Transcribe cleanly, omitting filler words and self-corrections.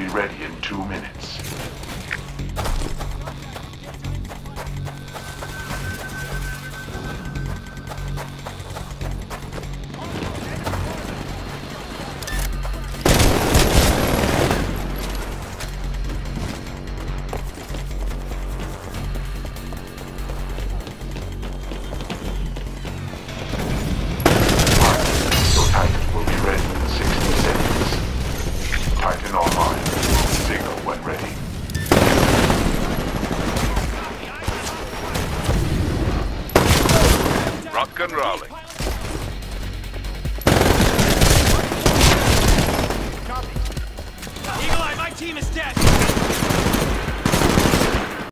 be ready in 2 minutes. Your Titan will be ready in 60 seconds. Titan online. Signal when ready. Rock and rolling.